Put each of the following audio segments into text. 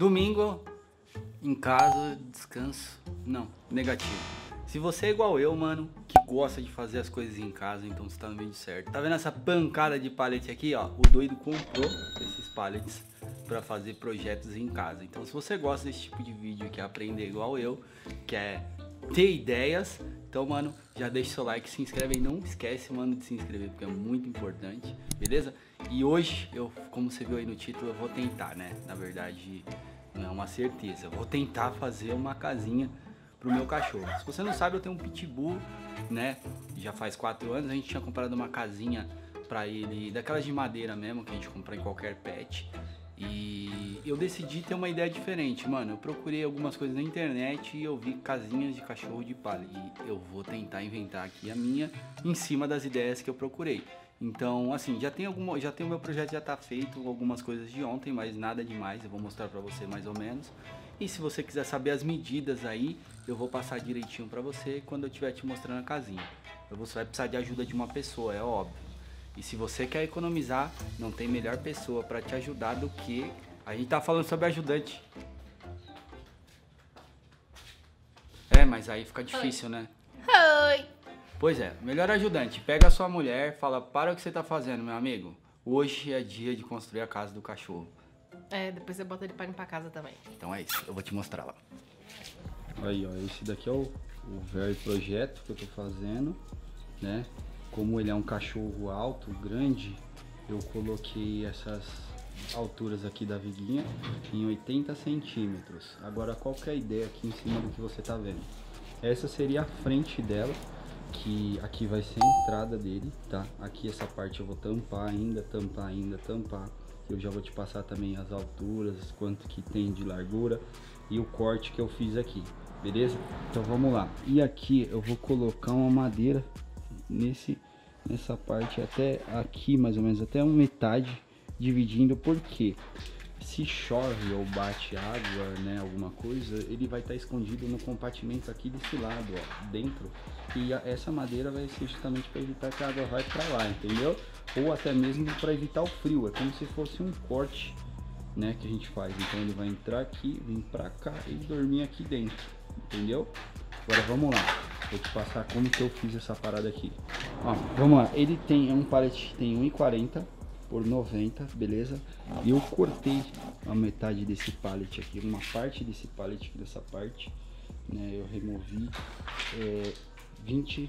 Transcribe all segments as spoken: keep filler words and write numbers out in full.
Domingo, em casa, descanso. Não, negativo. Se você é igual eu, mano, que gosta de fazer as coisas em casa, então você tá no vídeo certo. Tá vendo essa pancada de pallet aqui, ó? O doido comprou esses pallets pra fazer projetos em casa. Então se você gosta desse tipo de vídeo, quer aprender igual eu, quer ter ideias, então, mano, já deixa seu like, se inscreve aí. Não esquece, mano, de se inscrever, porque é muito importante, beleza? E hoje, eu, como você viu aí no título, eu vou tentar, né? Na verdade, não é uma certeza. Eu vou tentar fazer uma casinha pro meu cachorro. Se você não sabe, eu tenho um pitbull, né? Já faz quatro anos. A gente tinha comprado uma casinha pra ele, daquelas de madeira mesmo, que a gente compra em qualquer pet. E eu decidi ter uma ideia diferente, mano. Eu procurei algumas coisas na internet e eu vi casinhas de cachorro de palha. E eu vou tentar inventar aqui a minha em cima das ideias que eu procurei. Então, assim, já tem alguma, já tem o meu projeto, já tá feito, algumas coisas de ontem, mas nada demais. Eu vou mostrar pra você mais ou menos. E se você quiser saber as medidas aí, eu vou passar direitinho pra você quando eu estiver te mostrando a casinha. Você vai precisar de ajuda de uma pessoa, é óbvio. E se você quer economizar, não tem melhor pessoa pra te ajudar do que... A gente tá falando sobre ajudante. É, mas aí fica difícil, Oi. né? Oi! Pois é, melhor ajudante. Pega a sua mulher, fala, para o que você tá fazendo, meu amigo. Hoje é dia de construir a casa do cachorro. É, depois você bota ele pra limpar a casa também. Então é isso, eu vou te mostrar lá. Aí, ó, esse daqui é o, o velho projeto que eu tô fazendo, né? Como ele é um cachorro alto, grande, eu coloquei essas alturas aqui da viguinha em oitenta centímetros. Agora, qual que é a ideia aqui em cima do que você tá vendo? Essa seria a frente dela, que aqui vai ser a entrada dele, tá? Aqui essa parte eu vou tampar ainda, tampar ainda, tampar. Eu já vou te passar também as alturas, quanto que tem de largura e o corte que eu fiz aqui, beleza? Então vamos lá. E aqui eu vou colocar uma madeira nesse nessa parte até aqui, mais ou menos até uma metade, dividindo, porque se chove ou bate água, né, alguma coisa, ele vai estar escondido no compartimento aqui desse lado, ó, dentro. E a, essa madeira vai ser justamente para evitar que a água vai para lá, entendeu? Ou até mesmo para evitar o frio. É como se fosse um corte, né, que a gente faz. Então ele vai entrar aqui, vir para cá e dormir aqui dentro, entendeu? Agora vamos lá, vou te passar como que eu fiz essa parada aqui. Ó, vamos lá, ele tem um pallet, tem um e quarenta por noventa, beleza? E eu cortei a metade desse pallet aqui, uma parte desse pallet aqui, dessa parte, né? Eu removi é, vinte,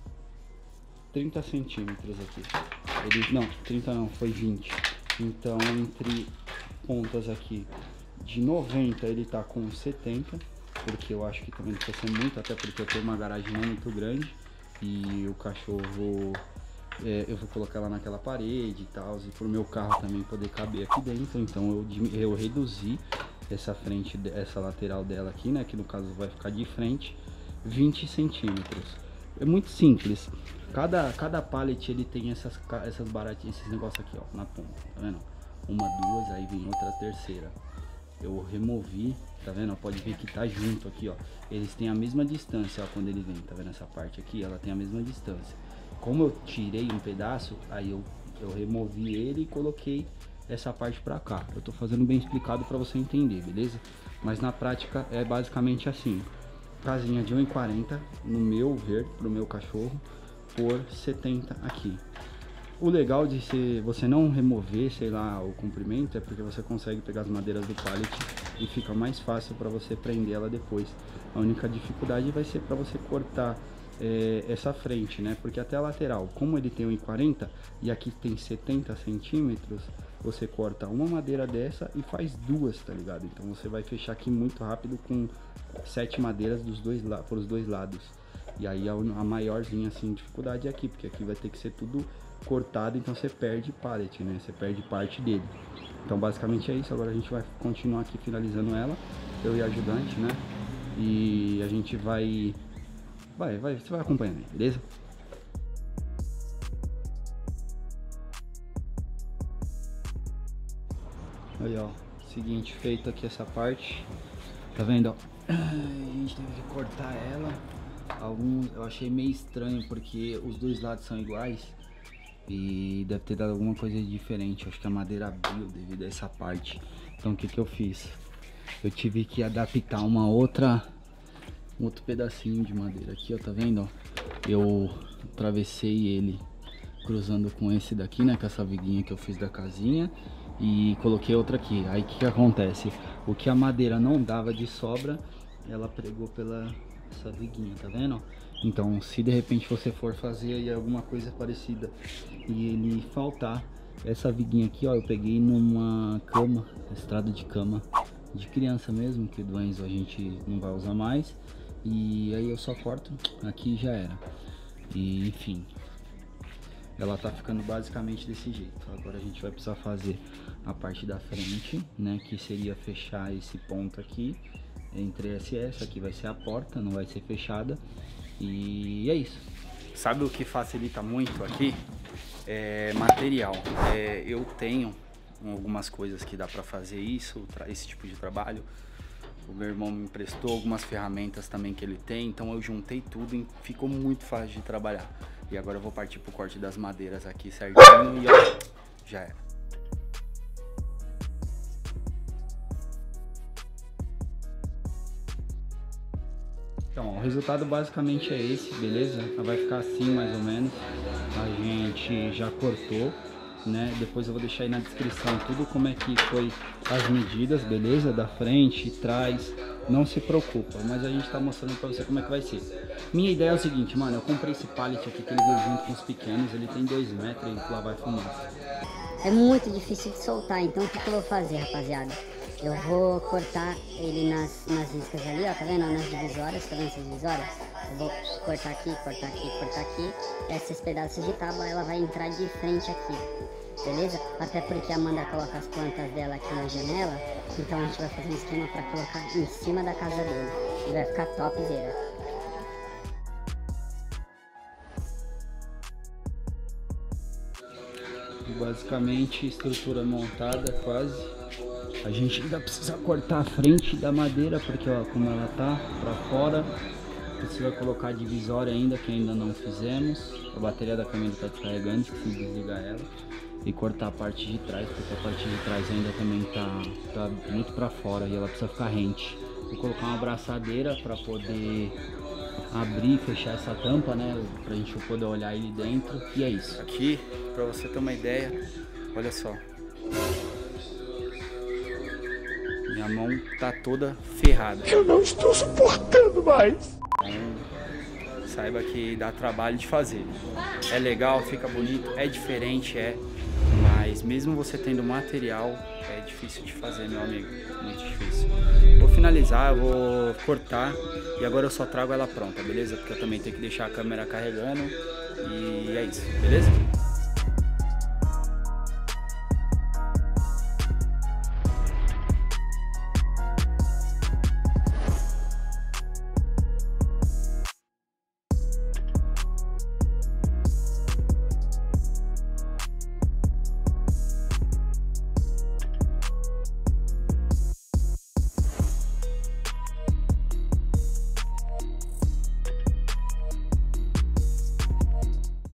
trinta centímetros aqui. Ele, não, trinta não, foi vinte. Então, entre pontas aqui de noventa, ele tá com setenta, porque eu acho que também precisa ser muito, até porque eu tenho uma garagem não muito grande e o cachorro... É, eu vou colocar lá naquela parede e tal, e pro meu carro também poder caber aqui dentro. Então eu, eu reduzi essa frente, essa lateral dela aqui, né, que no caso vai ficar de frente, vinte centímetros. É muito simples. Cada, cada pallet ele tem essas, essas baratinhas, esses negócios aqui, ó, na ponta, tá vendo? Uma, duas, aí vem outra terceira. Eu removi, tá vendo? Pode ver que tá junto aqui, ó. Eles têm a mesma distância, ó, quando ele vem, tá vendo essa parte aqui? Ela tem a mesma distância. Como eu tirei um pedaço, aí eu, eu removi ele e coloquei essa parte pra cá. Eu tô fazendo bem explicado pra você entender, beleza? Mas na prática é basicamente assim. Casinha de um e quarenta, no meu ver, pro meu cachorro, por setenta aqui. O legal de ser, você não remover, sei lá, o comprimento, é porque você consegue pegar as madeiras do pallet e fica mais fácil para você prender ela depois. A única dificuldade vai ser para você cortar é, essa frente, né? Porque até a lateral, como ele tem um e quarenta e aqui tem setenta centímetros, você corta uma madeira dessa e faz duas, tá ligado? Então você vai fechar aqui muito rápido com sete madeiras dos dois, por os dois lados. E aí a, a maiorzinha assim dificuldade é aqui, porque aqui vai ter que ser tudo cortado, então você perde pallet, né? Você perde parte dele. Então basicamente é isso. Agora a gente vai continuar aqui finalizando ela, eu e a ajudante, né? E a gente vai, vai, vai, você vai acompanhando aí, beleza? Aí, ó, seguinte, feito aqui essa parte, tá vendo, ó? A gente teve que cortar ela. Alguns eu achei meio estranho porque os dois lados são iguais e deve ter dado alguma coisa diferente. Acho que a madeira abriu devido a essa parte. Então o que que eu fiz? eu tive que adaptar uma outra, um outro pedacinho de madeira aqui, ó, tá vendo, ó? Eu atravessei ele cruzando com esse daqui, né, com essa viguinha que eu fiz da casinha, e coloquei outra aqui. Aí o que que acontece? O que a madeira não dava de sobra, ela pregou pela essa viguinha, tá vendo? Então, se de repente você for fazer aí alguma coisa parecida e ele faltar, essa viguinha aqui, ó, eu peguei numa cama, estrada de cama de criança mesmo, que do Enzo a gente não vai usar mais, e aí eu só corto aqui e já era. E enfim, ela tá ficando basicamente desse jeito. Agora a gente vai precisar fazer a parte da frente, né, que seria fechar esse ponto aqui entre essa e essa. Aqui vai ser a porta, não vai ser fechada, e é isso. Sabe o que facilita muito aqui? É material. É, eu tenho algumas coisas que dá pra fazer isso, esse tipo de trabalho. O meu irmão me emprestou algumas ferramentas também que ele tem, então eu juntei tudo e ficou muito fácil de trabalhar. E agora eu vou partir pro corte das madeiras aqui certinho e ó, já era. Então, ó, o resultado basicamente é esse, beleza? Ela vai ficar assim mais ou menos. A gente já cortou, né? Depois eu vou deixar aí na descrição tudo como é que foi as medidas, beleza? Da frente, trás, não se preocupa, mas a gente tá mostrando pra você como é que vai ser. Minha ideia é o seguinte, mano, eu comprei esse pallet aqui que ele veio junto com os pequenos, ele tem dois metros e lá vai fumaça. É muito difícil de soltar, então o que, que eu vou fazer, rapaziada? Eu vou cortar ele nas, nas riscas ali, ó, tá vendo? Nas divisórias, tá vendo essas divisórias? Eu vou cortar aqui, cortar aqui, cortar aqui. Esses pedaços de tábua, ela vai entrar de frente aqui, beleza? Até porque a Amanda coloca as plantas dela aqui na janela, então a gente vai fazer um esquema pra colocar em cima da casa dele. E vai ficar topzera. Basicamente, estrutura montada quase. A gente ainda precisa cortar a frente da madeira, porque ó, como ela tá pra fora, precisa colocar a divisória ainda, que ainda não fizemos. A bateria da câmera tá descarregando, esqueci de desligar ela. E cortar a parte de trás, porque a parte de trás ainda também tá, tá muito pra fora e ela precisa ficar rente. Vou colocar uma abraçadeira pra poder abrir e fechar essa tampa, né, pra gente poder olhar ele dentro, e é isso. Aqui, pra você ter uma ideia, olha só. Minha mão tá toda ferrada. Eu não estou suportando mais. Então, saiba que dá trabalho de fazer. É legal, fica bonito, é diferente, é. Mas mesmo você tendo material, é difícil de fazer, meu amigo. Muito difícil. Vou finalizar, vou cortar e agora eu só trago ela pronta, beleza? Porque eu também tenho que deixar a câmera carregando e é isso, beleza?